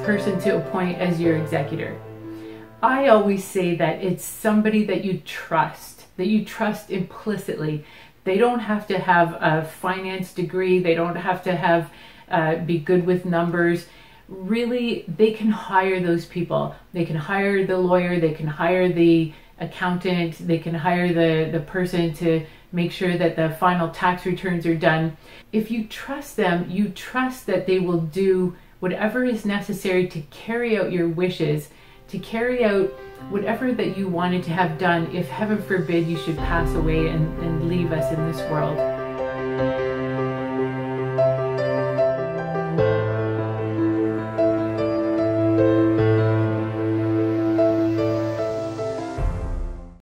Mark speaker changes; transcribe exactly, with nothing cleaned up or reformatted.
Speaker 1: person to appoint as your executor? I always say that it's somebody that you trust, that you trust implicitly. They don't have to have a finance degree. They don't have to have uh, be good with numbers. Really, they can hire those people. They can hire the lawyer. They can hire the accountant. They can hire the, the person to make sure that the final tax returns are done. If you trust them, you trust that they will do whatever is necessary to carry out your wishes, to carry out whatever that you wanted to have done if, heaven forbid, you should pass away and, and leave us in this world.